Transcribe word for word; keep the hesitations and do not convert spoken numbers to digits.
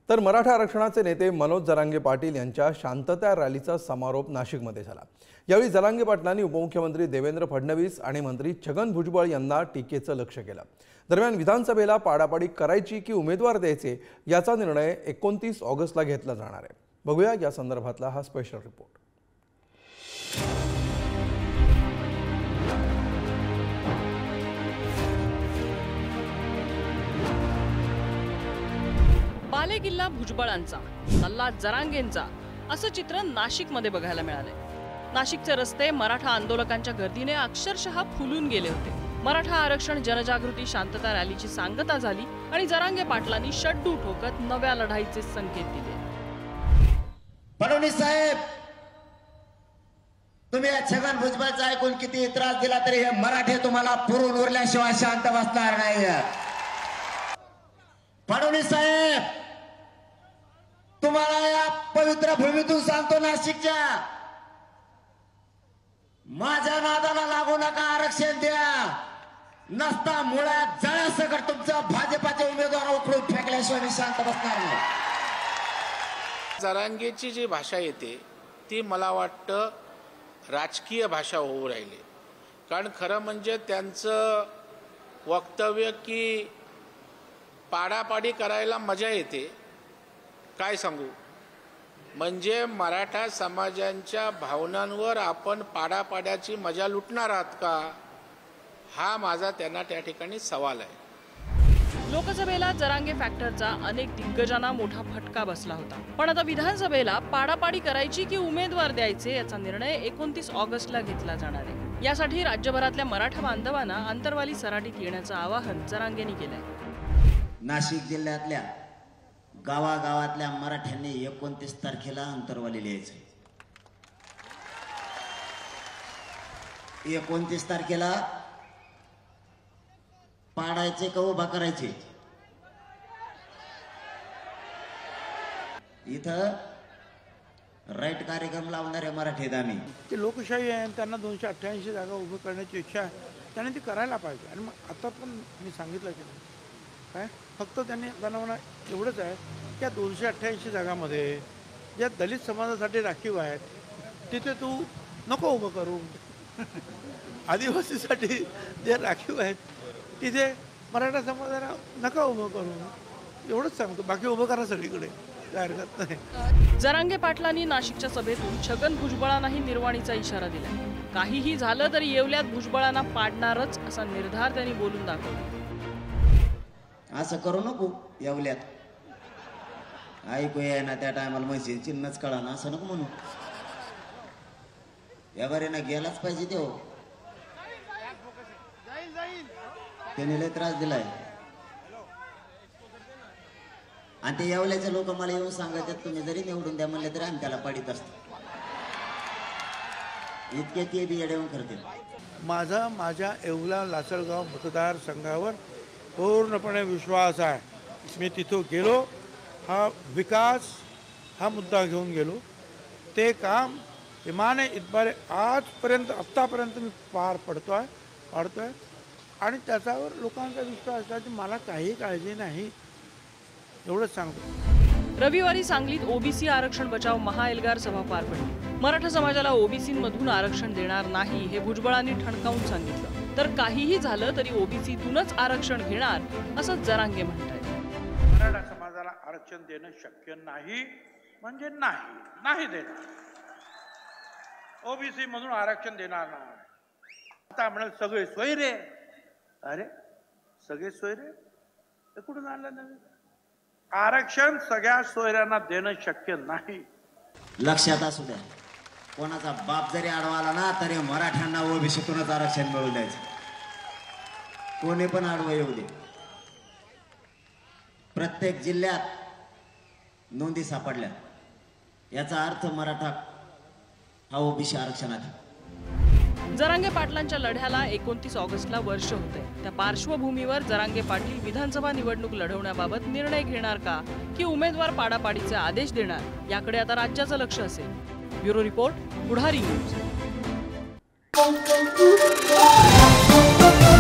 तर मराठा आरक्षणाचे नेते मनोज जरांगे पाटील यांच्या शांतता रॅलीचा समारोप नाशिकमध्ये झाला। यावेळी जरांगे पाटलांनी उपमुख्यमंत्री देवेंद्र फडणवीस आणि मंत्री छगन भुजबळ यांना टीकेचं लक्ष केलं। दरम्यान विधानसभेला पाडापाडी करायची की उमेदवार द्यायचे याचा निर्णय एकोणतीस ऑगस्टला घेतला जाणार आहे। बघूया या संदर्भातला हा स्पेशल रिपोर्ट। बालेकिल्ला भुजबळांचा, सल्ला जरांगेंचा असं चित्र नाशिकमध्ये बघायला मिळाले। नाशिकचे रस्ते मराठा आंदोलकांच्या गर्दीने अक्षरशः फुलून गेले होते। मराठा आरक्षण जनजागृती शांतता रॅलीची सांगता झाली आणि जरांगे पाटलांनी शड्डू ठोकत नव्या लढाईचे संकेत दिले। फडणवीस साहेब, तुम्ही छगन भुजबळचा ऐकून किती त्रास दिला तरी हे मराठे तुम्हाला पुरून उरल्याशिवाय शांत बसणार नाही। फडणवीस साहेब, तुम्हाला या पवित्र भूमीतून सांगतो, नाशिकच्या माझ्या नादाला लागू नका, आरक्षण द्या, नसता मुळात जळासकट तुमचा भाजपाचे उमेदवार उखडून फेकल्याशिवाय मी शांत बसणार नाही। जरांगेची जी भाषा येते ती मला वाटतं राजकीय भाषा होऊ राहिली। कारण खरं म्हणजे त्यांचं वक्तव्य की पाडापाडी करायला मजा येते, काय सांगू, म्हणजे मराठा समाजांच्या भावनांवर आपण पाडापाड्याची मजा लुटणार आहात का, हा माझा त्यांना त्या ठिकाणी सवाल आहे। लोकसभेला जरांगे फॅक्टरचा अनेक दिग्गजांना मोठा फटका बसला होता, पण आता विधानसभेला पाडापाडी करायची की उमेदवार द्यायचे याचा निर्णय एकोणतीस ऑगस्टला घेतला जाणार आहे। यासाठी राज्यभरातल्या मराठा बांधवांना आंतरवाली सराटीत येण्याचं आवाहन जरांगेंनी केलंय। नाशिक जिल्ह्यातल्या गावागावातल्या मराठ्यांनी एकोणतीस तारखेला अंतरवाली लिहायचं। एकोणतीस तारखेला पाडायचे का उभा करायचे, इथं राईट कार्यक्रम लावणारे मराठी दामी ते लोकशाही आहे, त्यांना दोनशे अठ्ठ्याऐंशी जागा उभं करण्याची इच्छा आहे, त्यांनी ती करायला पाहिजे। आणि मग आता पण मी सांगितलं की काय, फक्त त्यांनी बनवणं एवढंच आहे की या दोनशे अठ्ठ्याऐंशी जागामध्ये ज्या दलित समाजासाठी राखीव आहेत तिथे तू नको उभं करू, आदिवासीसाठी जे राखीव आहेत तिथे मराठा समाजाला नका उभं करू, एवढंच सांगतो, बाकी उभं करा सगळीकडे, काय हरकत नाही। जरांगे पाटलांनी नाशिकच्या सभेतून छगन भुजबळांनाही निर्वाणीचा इशारा दिला। काहीही झालं तरी येवल्यात भुजबळांना पाडणारच असा निर्धार त्यांनी बोलून दाखवला। असं करू नको, येवल्यात ऐकू ये ना त्या टायमाला म्हशी चिन्हच कळा ना, असं नको म्हणू, या बरेनं गेलाच पाहिजे तो, त्याने लय त्रास दिलाय। आणि ते येवल्याचे लोक मला येऊन सांगायचे तुम्ही जरी निवडून द्या म्हणले तरी आम्ही त्याला पाडीत असतो, इतके ते बी येऊन करतील। माझा माझ्या येवला लासलगाव मतदारसंघावर पूर्णपणे विश्वास आहे। मी तिथं गेलो, हा विकास हा मुद्दा घेऊन गेलो, ते काम इमाने इतबारे आजपर्यंत आत्तापर्यंत मी पार पडतो आहे पाडतो आहे आणि त्याच्यावर लोकांचा विश्वास आहे की मला काही काळजी नाही, एवढंच सांगतो। रविवारी सांगलीत ओबीसी आरक्षण बचाव महाएल्गार सभा पार पडली। मराठा समाजाला ओबीसीमधून आरक्षण देणार नाही हे भुजबळांनी ठणकावून सांगितलं, तर काहीही झालं तरी ओबीसीतूनच आरक्षण घेणार असं जरांगे म्हणतात। मराठा समाजाला आरक्षण देणं शक्य नाही म्हणजे नाही नाही देणार, ओबीसी मधून आरक्षण देणार नाही। आता म्हणाल सगळे सोयरे, अरे सगळे सोयरे ते कुठून आणलं नवीन आरक्षण, सगळ्या सोयऱ्यांना देणं शक्य नाही। लक्षात असू द्या, कोणाचा बाप जरी आडवा आला ना तरी मराठ्यांना ओबीसीतूनच आरक्षण मिळवून द्यायचं, कोणी पण आडवा येऊ दे। प्रत्येक जिल्ह्यात नोंदी सापडल्या, याचा अर्थ मराठा हा ओबीसी आरक्षणात। जरांगे पाटलांच्या लढ्याला एकोणतीस ऑगस्टला वर्ष होते। त्या पार्श्वभूमीवर जरांगे पाटील विधानसभा निवडणूक लढवण्याबाबत निर्णय घेणार का की उमेदवार पाडापाडीचे आदेश देणार याकडे आता राज्याचं लक्ष असेल। Bureau report, Pudhari news.